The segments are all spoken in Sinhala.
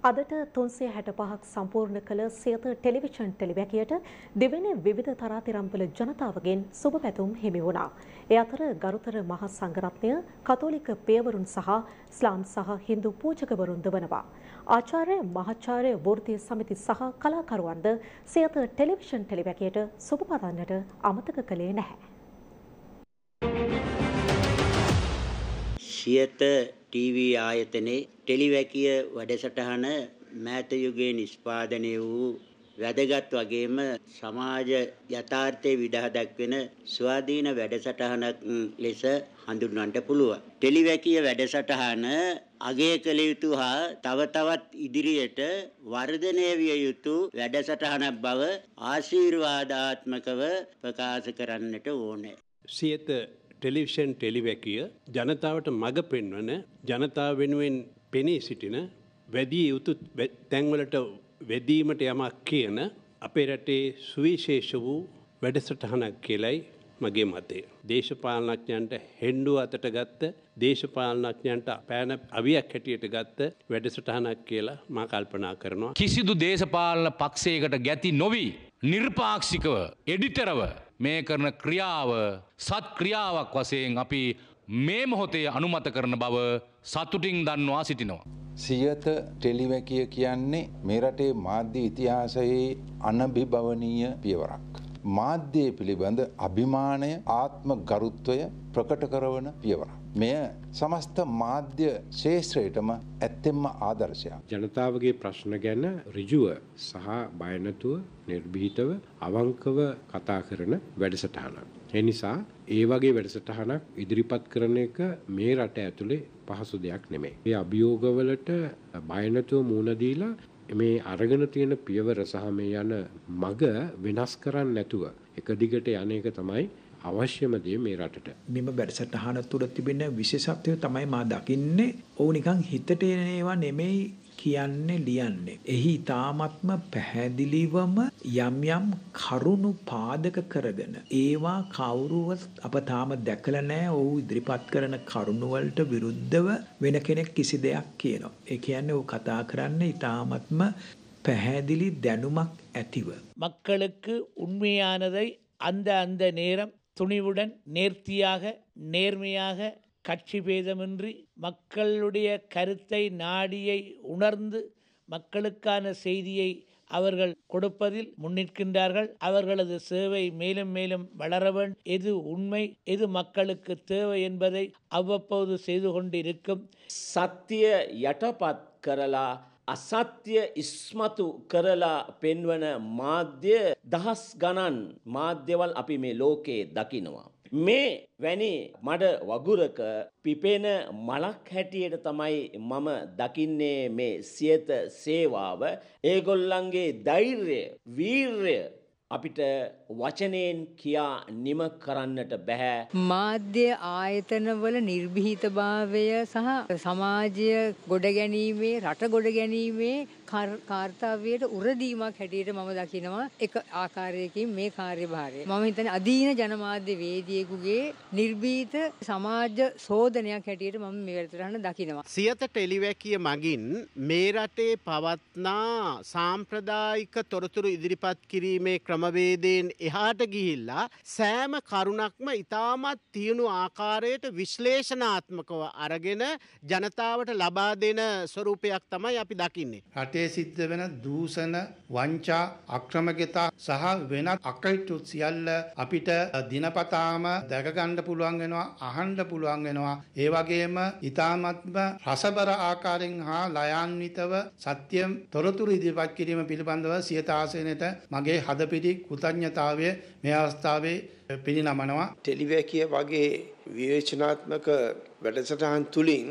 අදට 365ක් සම්පූර්ණ කළ සියත ටෙලිවිෂන් ටෙලිවැකියට දෙවැනි විවිධ තරාතිරම්වල ජනතාවගෙන් සුබ පැතුම් හිමි වුණා. ඒ අතර ගරුතර මහා සංඝරත්නය, කතෝලික පියවරුන් සහ ඉස්ලාම් සහ හින්දු පූජකවරුන්ද වනවා. ආචාර්ය මහාචාර්ය වෘත්තීය සමිති සහ කලාකරුවන්ද සියත ටෙලිවිෂන් ටෙලිවැකියට සුබ පතන්නට අමතක කළේ නැහැ. සියත ටීවී ආයතනයේ ටෙලිවැකිය වැඩසටහන මෑත යුගයේ නිෂ්පාදනය වූ වැදගත් වගේම සමාජ යථාර්ථයේ විදහා දක්වන ස්වාධීන වැඩසටහනක් ලෙස හඳුන්වන්නට පුළුවන්. ටෙලිවැකිය වැඩසටහන අගය කළ යුතු හා තව තවත් ඉදිරියට වර්ධනය විය යුතු වැඩසටහනක් බව ආශිර්වාදාත්මකව ප්‍රකාශ කරන්නට ඕනේ. සියත ටෙලිවිෂන් ටෙලිවැකිය ජනතාවට මඟ පෙන්වන, ජනතාව වෙනුවෙන් පෙනී සිටින, වැඩි යුතු තැන්වලට වැදීමට යමක් කියන අපේ රටේ සුවිශේෂ වූ වැඩසටහනක් කියලයි මගේ මතය. දේශපාලනඥයන්ට හෙන්ඩුව අතට ගත්ත, දේශපාලනඥයන්ට පෑන අවියක් හැටියට ගත්ත වැඩසටහනක් කියලා මා කල්පනා කරනවා. කිසිදු දේශපාලන පක්ෂයකට ගැති නොවි නිර්පාක්ෂිකව එඩිටරව මේ කරන ක්‍රියාව සත් ක්‍රියාවක් වශයෙන් අපි මේ මොහොතේ අනුමත කරන බව සතුටින් දන්වා සිටිනවා. සියත ටෙලිවැකිය කියන්නේ මේ රටේ මාධ්‍ය ඉතිහාසයේ අනභිභවනීය පියවරක්. මාධ්‍ය පිළිබඳ අභිමානය, ආත්ම ගරුත්වය ප්‍රකට කරන පියවරක්. මෙය සමස්ත මාධ්‍ය ශේෂ්ත්‍රයටම ඇත්තෙන්ම ආදර්ශයක්. ජනතාවගේ ප්‍රශ්න ගැන ඍජුව සහ බය නැතුව නිර්භීතව අවංකව කතා කරන වැඩසටහනක්. ඒ නිසා ඒ වගේ වැඩසටහනක් ඉදිරිපත් කරන එක මේ රට ඇතුලේ පහසු දෙයක් නෙමෙයි. මේ අභියෝගවලට බය නැතුව මුහුණ දීලා මේ අරගෙන තියෙන පියවර සහ මේ යන මග වෙනස් කරන්නේ නැතුව එක දිගට යන එක තමයි අවශ්‍යම දේ මේ රටට. මෙම වැඩසටහන තුළ තිබෙන විශේෂත්වය තමයි මා දකින්නේ. ඔව් නිකන් හිතට එන ඒවා නෙමෙයි කියන්නේ ලියන්නේ. එහි ඊ타ත්ම පැහැදිලිවම යම් යම් කරුණු පාදක කරගෙන ඒවා කවුරුවත් අප තාම දැකලා නැහැ. ඔව් ඉදිරිපත් කරන කරුණු වලට විරුද්ධව වෙන කෙනෙක් කිසි දෙයක් කියනවා. ඒ කියන්නේ ඔව් කතා කරන්නේ ඊ타ත්ම පැහැදිලி දැනුමක් ඇතිව. மக்களுக்கு உண்மையானதை அந்த நேரம் துணிவுடன் நேர்த்தியாக நேர்மையாக கட்சி பேதமின்றி மக்களுடைய கருத்தை நாடியை உணர்ந்து மக்களுக்கான செய்தியை அவர்கள் கொடுப்பதில் முன்னிற்கின்றார்கள். அவர்களது சேவை மேலும் மேலும் வளர வேண்டும். எது உண்மை, எது மக்களுக்கு தேவை என்பதை அவ்வப்போது செய்து கொண்டிருக்கும். සත්‍ය යටපත් කරලා අසත්‍ය ඉස්මතු කරලා පෙන්වන මාධ්‍ය දහස් ගණන් මාධ්‍යවල් අපි මේ ලෝකයේ දකිනවා. මේ වැනි මඩ වගුරක පිපෙන මලක් හැටියට තමයි මම දකින්නේ මේ සියත සේවාව. ඒගොල්ලන්ගේ ධෛර්යය, වීර්යය අපිට වචනයෙන් කියා නිම කරන්නට බෑ. මාධ්‍ය ආයතනවල නිර්භීතභාවය සහ සමාජය ගොඩ ගැනීමේ, රට ගොඩ ගැනීමේ කාර්යයට උරදීමක් හැටියට මම දකිනවා එක ආකාරයකින් මේ කාර්යභාරය. මම හිතන්නේ අදීන ජනමාධ්‍ය වේදිකේකුගේ නිර්භීත සමාජ සෝදනයක් හැටියට මම මේ වැඩසටහන දකිනවා. සියත ටෙලිවැකිය මගින් මේ රටේ පවත්නා සාම්ප්‍රදායික තොරතුරු ඉදිරිපත් කිරීමේ ක්‍රමවේදයෙන් එහාට ගිහිල්ලා සෑම කරුණක්ම ඉතාමත් තියුණු ආකාරයට විශ්ලේෂණාත්මකව අරගෙන ජනතාවට ලබා දෙන ස්වරූපයක් තමයි අපි දකින්නේ. රටේ සිද්ධ වෙන දූෂණ, වංචා, අක්‍රමකතා සහ වෙනත් අකටයුතු සියල්ල අපිට දිනපතාම දැක ගන්න පුළුවන් වෙනවා, අහන්න පුළුවන් වෙනවා. ඒ වගේම ඊ타ත්ම රසබර ආකාරයෙන් හා ලයාන්විතව සත්‍ය තොරතුරු ඉදිරිපත් කිරීම පිළිබඳව සියත ආසනයට මගේ හදපිරි කෘතඥතාවය මේ අවස්ථාවේ පිරිනමනවා. ටෙලිවැකිය වගේ විවේචනාත්මක වැඩසටහන් තුලින්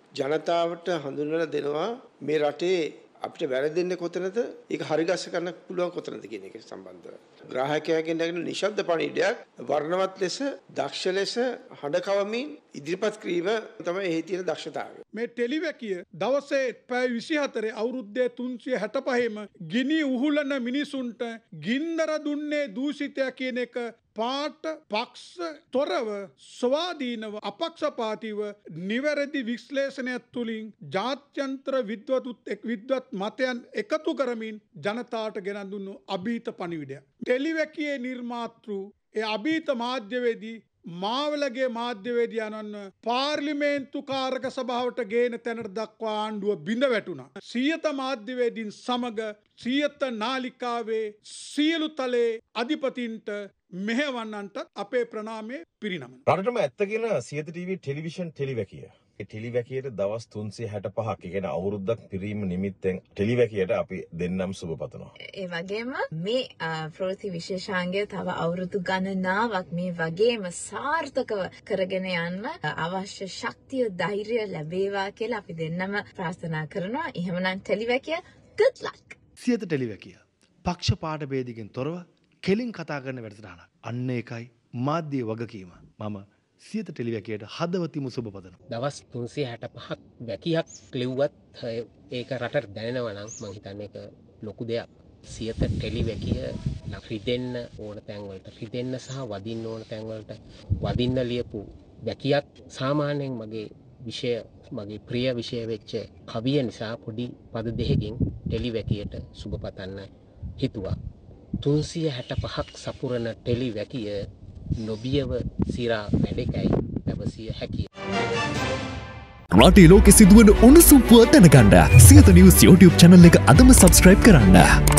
ජනතාවට හඳුන්වලා දෙනවා මේ රටේ අපිට වැරදෙන්නේ කොතනද, ඒක හරිගස්ස ගන්න පුළුවන් කොතනද කියන එක සම්බන්ධව. ග්‍රාහකයාගෙන් නැගෙන නිශ්ශබ්ද පණිවිඩයක් වර්ණවත් ලෙස, දක්ෂ ලෙස හඬ කවමින් ඉදිරිපත් කිරීම තමයි එහි තියෙන දක්ෂතාවය. මේ ටෙලිවැකිය දවසේ පැය 24 අවුරුද්දේ 365ම ගිනි උහුලන මිනිසුන්ට ගින්දර දුන්නේ දූෂිතය කියන එක පාට පක්ෂ තොරව ස්වාධීනව අපක්ෂපාතීව නිවැරදි විශ්ලේෂණයක් තුළින් ජාත්‍යන්තර විද්වත් මතයන් එකතු කරමින් ජනතාවට ගෙනත් දුන්නු අභීත පණිවිඩයක්. ටෙලිවැකියේ නිර්මාතෘ ඒ අභීත මාධ්‍යවේදී මාවලගේ මාධ්‍යවේදී යනන්න පාර්ලිමේන්තු කාරක සභාවට ගේන තැනට දක්වා ආණ්ඩුව බිඳ වැටුණා. සියත මාධ්‍යවේදීන් සමග සියත නාලිකාවේ සියලු තලයේ අධිපතින්ට මෙහෙවන්නන්ට අපේ ප්‍රණාමය පිරිනමන. රටටම ඇත්ත කියන සියත ටීවී ටෙලිවිෂන් ටෙලිවැකිය. ඒ ටෙලිවැකියට දවස් 365ක් කියන අවුරුද්දක් පිරීම නිමිත්තෙන් ටෙලිවැකියට අපි දෙන්නම් සුබ පතනවා. ඒ වගේම මේ ප්‍රවෘත්ති විශේෂාංගය තව අවුරුදු ගණනාවක් මේ වගේම සාර්ථකව කරගෙන යන්න අවශ්‍ය ශක්තිය ධෛර්යය ලැබේවා කියලා අපි දෙන්නම ප්‍රාර්ථනා කරනවා. එහෙමනම් ටෙලිවැකිය good luck. සියත ටෙලිවැකිය පක්ෂපාත ભેදකින් තොරව කෙලින් කතා කරන වැඩසටහනක්. අන්න ඒකයි මාධ්‍ය වගකීම. මම සියත ටෙලිවැකියට හදවතින්ම සුබ පතනවා. දවස් 365ක් වැකියක් ලිව්වත් ඒක රටට දැනෙනවා නම් මම හිතන්නේ ඒක ලොකු දෙයක්. සියත ටෙලිවැකිය රිදෙන්න ඕන තැන් වලට රිදෙන්න සහ වදින්න ඕන තැන් වලට වදින්න ලියපු වැකියක්. සාමාන්‍යයෙන් මගේ ප්‍රිය විෂය වෙච්ච කවිය නිසා පොඩි පද දෙකකින් ටෙලිවැකියට සුබ පතන්න හිතුවා. 365ක් සපුරන ටෙලිවැකිය නොබියව සිරා වැඩකයි පැවසිය හැකිය. රටේ ලෝකෙ සිදුවන උණුසුම් පුවත් දැනගන්න සියත නිවුස් YouTube channel එක අදම subscribe කරන්න.